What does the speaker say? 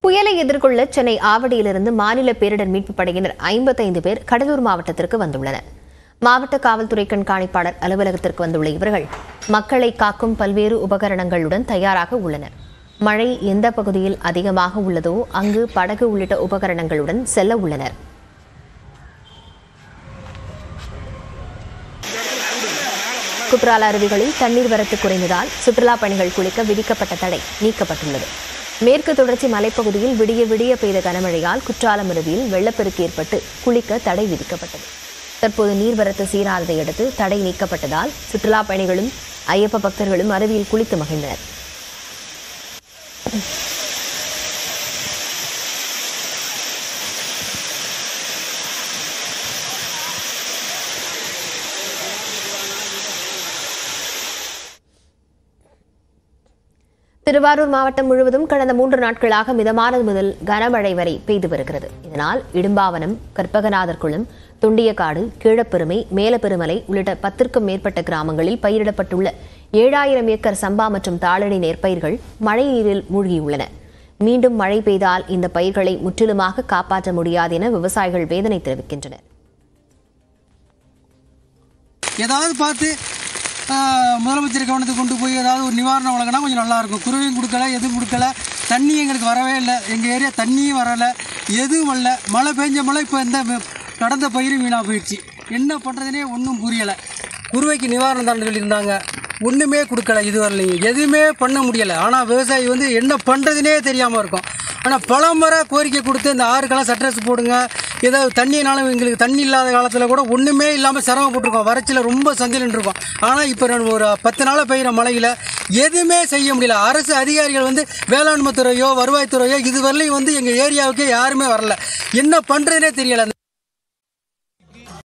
புயலை எதிர்கொள்ள சென்னை ஆவடியிலிருந்து மாநில பேரிடர் மீட்புப் படையினர் 55 பேர் கடலூர் மாவட்டத்திற்கு வந்துள்ளனர். மாவட்ட காவல்துறை கண்காணிப்பாளர் அலுவலகத்திற்கு வந்துள்ள இவர்கள் மக்களை காக்கும் பல்வேறு உபகரணங்களுடன் தயாராக உள்ளனர். மழை எந்த பகுதியில் அதிகமாக உள்ளதோ அங்கு படகு உள்ளிட்ட உபகரணங்களுடன் செல்ல உள்ளனர். குற்றால அருவிகளில் தண்ணீர் வரத்து குறைந்ததால் சுற்றுலாப் பயணிகள் குளிக்க விதிக்கப்பட்ட தடை நீக்கப்பட்டுள்ளது. மேற்கு தொடர்ச்சி மலைப்பகுதியில் விடிய விடிய பெய்த கனமழையால் குற்றாலம் அருவியில் வெள்ளப்பெருக்கு ஏற்பட்டு குளிக்க தடை விதிக்கப்பட்டது. தற்போது நீர்வரத்து சீரானதை அடுத்து தடை நீக்கப்பட்டதால் சுற்றுலாப் பயணிகளும் ஐயப்ப பக்தர்களும் அருவியில் குளித்து மகிழ்ந்தனர். திருவாரூர் மாவட்டம் முழுவதும் கடந்த 3 நாட்களாக மிதமானது முதல் கனமழை வரை பெய்து வருகிறது. இதனால் இடும்பாவனம், கற்பகநாதர் குளம், தொண்டியக்காடு, கீழப்பெருமை, மேலப்பெருமலை உள்ளிட்ட 10க்கும் மேற்பட்ட கிராமங்களில் பயிரிடப்பட்டுள்ள 7000 ஏக்கர் சம்பா மற்றும் தாளடி நெற்பயிர்கள் மழை நீரில் மூழ்கியுள்ளன. மீண்டும் மழை பெய்தால் இந்த பயிர்களை முற்றிலுமாக காப்பாற்ற முடியாது என விவசாயிகள் வேதனை தெரிவிக்கின்றனர். முதலமைச்சர் கவனத்துக்கு கொண்டு போய் ஏதாவது ஒரு நிவாரணம் வழங்கினா கொஞ்சம் நல்லாயிருக்கும். குருவையும் கொடுக்கல, எதுவும் கொடுக்கல, தண்ணி எங்களுக்கு வரவே இல்லை. எங்கள் ஏரியா தண்ணியும் வரலை, எதுவும் வரல. மழை பெஞ்ச மழை இப்போ இந்த கடந்த பயிரும் வீணாக போயிடுச்சு. என்ன பண்ணுறதுனே ஒன்றும் புரியலை. குருவைக்கு நிவாரணம் தான் சொல்லியிருந்தாங்க, ஒன்றுமே கொடுக்கல, இது வரலைங்க, எதுவுமே பண்ண முடியலை. ஆனால் விவசாயி என்ன பண்ணுறதுனே தெரியாமல் இருக்கும். ஆனால் பல முறை கோரிக்கை கொடுத்து இந்த ஆறுக்கெல்லாம் சட்ரஸ் போடுங்க, ஏதாவது தண்ணினாலும் எங்களுக்கு தண்ணி இல்லாத காலத்தில் கூட ஒன்றுமே இல்லாமல் சிரமப்பட்டிருக்கோம். வறட்சியில் ரொம்ப சந்திலன் இருக்கோம். ஆனால் இப்போ ஒரு 10 நாளாக பெய்கிற மழையில் எதுவுமே செய்ய முடியல. அரசு அதிகாரிகள் வேளாண்மை துறையோ வருவாய்த்துறையோ இதுவரையிலையும் எங்கள் ஏரியாவுக்கே யாருமே வரல. என்ன பண்ணுறதுனே தெரியலை.